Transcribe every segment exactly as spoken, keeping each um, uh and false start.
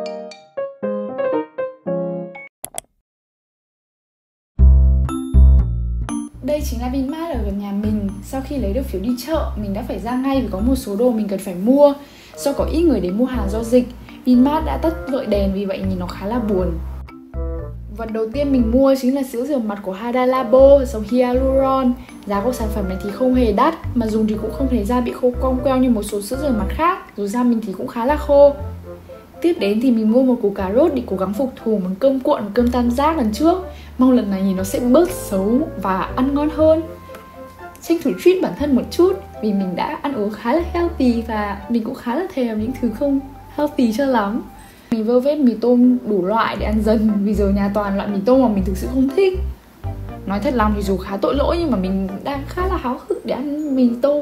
Đây chính là Vinmart ở gần nhà mình. Sau khi lấy được phiếu đi chợ, mình đã phải ra ngay vì có một số đồ mình cần phải mua. Do có ít người đến mua hàng do dịch, Vinmart đã tắt gợi đèn, vì vậy nhìn nó khá là buồn. Vật đầu tiên mình mua chính là sữa rửa mặt của Hada Labo, dòng Hyaluron. Giá của sản phẩm này thì không hề đắt, mà dùng thì cũng không thấy da bị khô cong queo như một số sữa rửa mặt khác. Dù da mình thì cũng khá là khô. Tiếp đến thì mình mua một củ cà rốt để cố gắng phục thù món cơm cuộn và cơm tam giác lần trước. Mong lần này nhìn nó sẽ bớt xấu và ăn ngon hơn. Tranh thủ treat bản thân một chút, vì mình đã ăn uống khá là healthy và mình cũng khá là thèm những thứ không healthy cho lắm. Mình vơ vét mì tôm đủ loại để ăn dần, vì giờ nhà toàn loại mì tôm mà mình thực sự không thích. Nói thật lòng thì dù khá tội lỗi nhưng mà mình đang khá là háo hức để ăn mì tôm.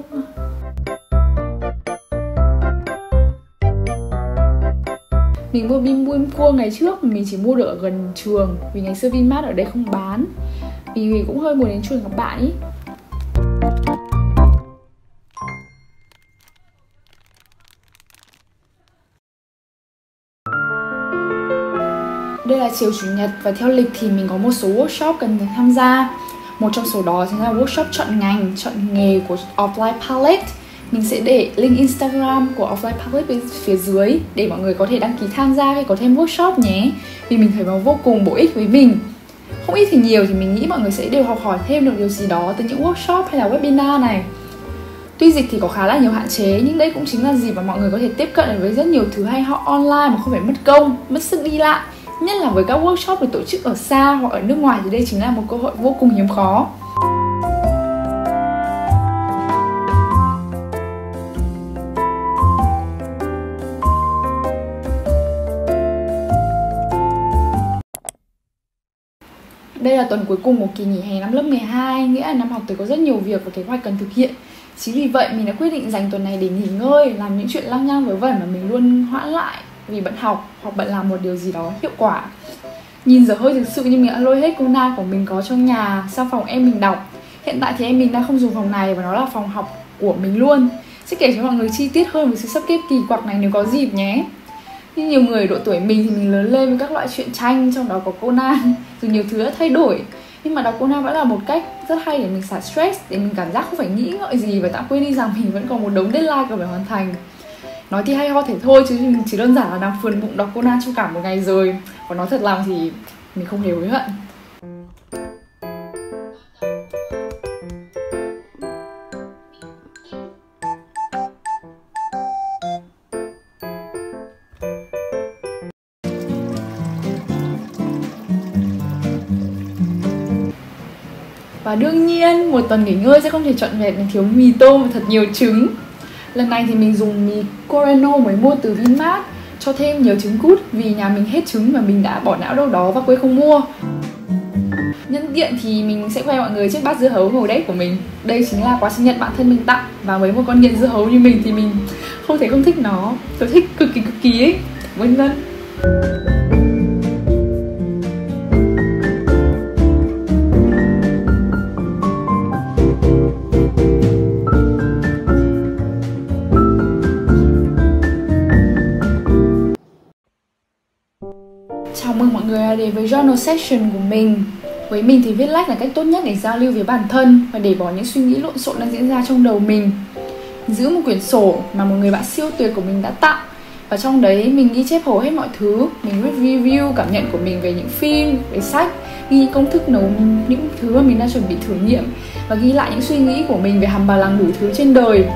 Mình mua bim bim cua ngày trước, mình chỉ mua được ở gần trường, vì ngày xưa Vinmart ở đây không bán. Vì mình cũng hơi muốn đến trường gặp bạn ý. Đây là chiều chủ nhật và theo lịch thì mình có một số workshop cần phải tham gia. Một trong số đó chính là workshop chọn ngành, chọn nghề của Offline Palette. Mình sẽ để link Instagram của Offline Palette bên phía dưới để mọi người có thể đăng ký tham gia khi có thêm workshop nhé. Vì mình thấy nó vô cùng bổ ích với mình. Không ít thì nhiều thì mình nghĩ mọi người sẽ đều học hỏi thêm được điều gì đó từ những workshop hay là webinar này. Tuy dịch thì có khá là nhiều hạn chế, nhưng đây cũng chính là dịp mà mọi người có thể tiếp cận với rất nhiều thứ hay ho online mà không phải mất công, mất sức đi lại. Nhất là với các workshop được tổ chức ở xa hoặc ở nước ngoài thì đây chính là một cơ hội vô cùng hiếm khó. Đây là tuần cuối cùng của kỳ nghỉ hè năm lớp mười hai, nghĩa là năm học tới có rất nhiều việc và kế hoạch cần thực hiện. Chính vì vậy mình đã quyết định dành tuần này để nghỉ ngơi, làm những chuyện lăng nhăng vớ vẩn mà mình luôn hoãn lại vì bận học hoặc bận làm một điều gì đó hiệu quả. Nhìn giờ hơi thực sự như mình đã lôi hết Conan của mình có trong nhà sang phòng em mình đọc. Hiện tại thì em mình đang không dùng phòng này và nó là phòng học của mình luôn. Sẽ kể cho mọi người chi tiết hơn về sự sắp xếp kỳ quặc này nếu có dịp nhé. Như nhiều người độ tuổi mình thì mình lớn lên với các loại truyện tranh, trong đó có Conan. Dù nhiều thứ đã thay đổi, nhưng mà đọc Conan vẫn là một cách rất hay để mình xả stress, để mình cảm giác không phải nghĩ ngợi gì và tạm quên đi rằng mình vẫn còn một đống deadline cần phải hoàn thành. Nói thì hay ho thế thôi, chứ mình chỉ đơn giản là đang phượn bụng đọc Conan trong cả một ngày rồi. Và nói thật lòng thì mình không hề hối hận. Và đương nhiên, một tuần nghỉ ngơi sẽ không thể trọn vẹn thiếu mì tôm và thật nhiều trứng. Lần này thì mình dùng mì Coreno mới mua từ Vinmart, cho thêm nhiều trứng cút vì nhà mình hết trứng và mình đã bỏ não đâu đó và quên không mua. Nhân tiện thì mình sẽ khoe mọi người chiếc bát dưa hấu màu đét của mình. Đây chính là quà sinh nhật bạn thân mình tặng, và với một con nghiện dưa hấu như mình thì mình không thể không thích nó. Tôi thích cực kỳ cực kỳ ấy. Vân vân. Chào mừng mọi người đã đến với journal section của mình. Với mình thì viết lách là cách tốt nhất để giao lưu với bản thân và để bỏ những suy nghĩ lộn xộn đang diễn ra trong đầu mình. Giữ một quyển sổ mà một người bạn siêu tuyệt của mình đã tặng, và trong đấy mình ghi chép hầu hết mọi thứ. Mình viết review cảm nhận của mình về những phim, về sách, ghi công thức nấu những thứ mà mình đang chuẩn bị thử nghiệm, và ghi lại những suy nghĩ của mình về hàm bà lằng đủ thứ trên đời.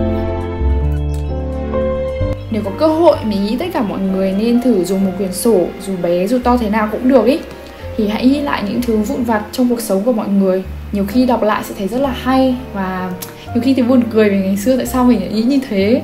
Nếu có cơ hội, mình nghĩ tất cả mọi người nên thử dùng một quyển sổ, dù bé dù to thế nào cũng được ý. Thì hãy ghi lại những thứ vụn vặt trong cuộc sống của mọi người. Nhiều khi đọc lại sẽ thấy rất là hay, và nhiều khi thì buồn cười vì ngày xưa tại sao mình lại nghĩ như thế.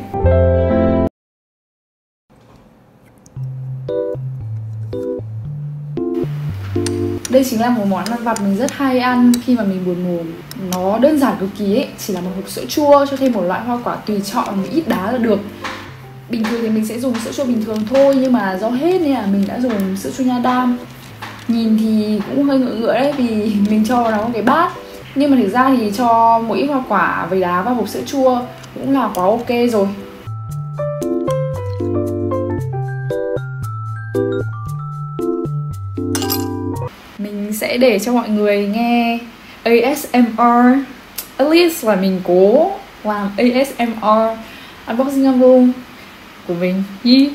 Đây chính là một món ăn vặt mình rất hay ăn khi mà mình buồn ngủ. Nó đơn giản cực kỳ ấy, chỉ là một hộp sữa chua cho thêm một loại hoa quả tùy chọn và một ít đá là được. Bình thường thì mình sẽ dùng sữa chua bình thường thôi, nhưng mà do hết nên là mình đã dùng sữa chua nha đam. Nhìn thì cũng hơi ngựa ngựa đấy vì mình cho nó một cái bát, nhưng mà thực ra thì cho một ít hoa quả với đá vào hộp sữa chua cũng là quá ok rồi. Mình sẽ để cho mọi người nghe a ét em rờ. At least là mình cố làm a ét em rờ unboxing album của mình. Yeah.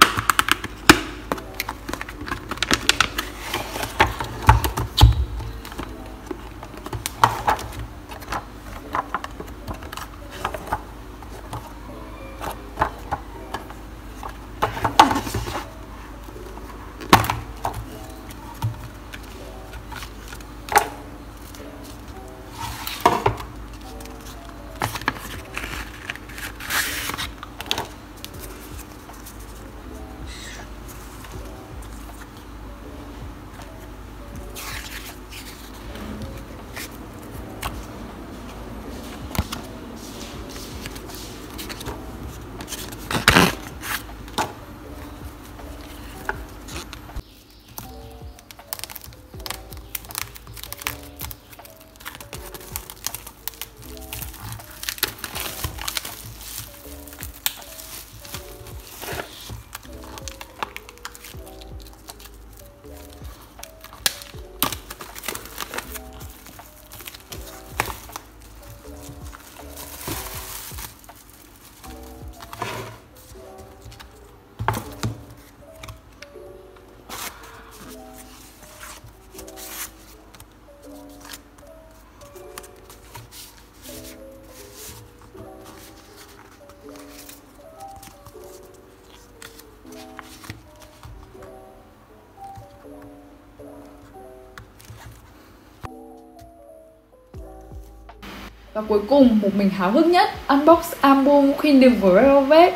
Và cuối cùng, một mình háo hức nhất, unbox album Queen the Velvet.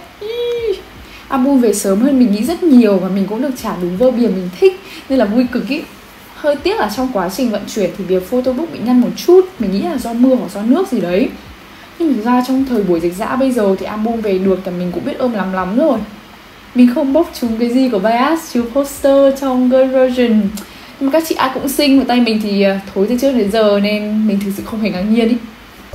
Album về sớm hơn mình nghĩ rất nhiều và mình cũng được trả đúng verbiage mình thích nên là vui cực ý. Hơi tiếc là trong quá trình vận chuyển thì bìa photobook bị nhăn một chút, mình nghĩ là do mưa hoặc do nước gì đấy. Nhưng thực ra trong thời buổi dịch dã bây giờ thì album về được thì mình cũng biết ơn lắm lắm rồi. Mình không bốc trúng cái gì của bias trừ poster trong girl version. Nhưng mà các chị ai cũng xinh và tay mình thì thối từ trước đến giờ nên mình thực sự không hề ngạc nhiên ý.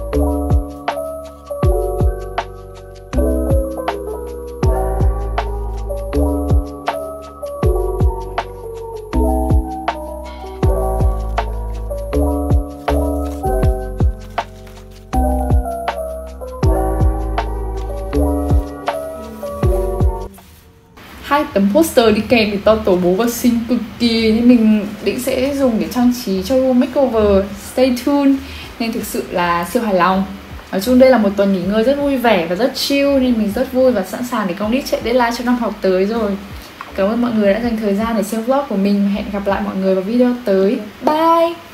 Hai tấm poster đi kèm thì to tổ bố và xinh cực kỳ nên mình định sẽ dùng để trang trí cho room makeover. Stay tuned. Nên thực sự là siêu hài lòng. Nói chung đây là một tuần nghỉ ngơi rất vui vẻ và rất chill nên mình rất vui và sẵn sàng để công đi chạy deadline cho năm học tới rồi. Cảm ơn mọi người đã dành thời gian để xem vlog của mình và hẹn gặp lại mọi người vào video tới. Bye!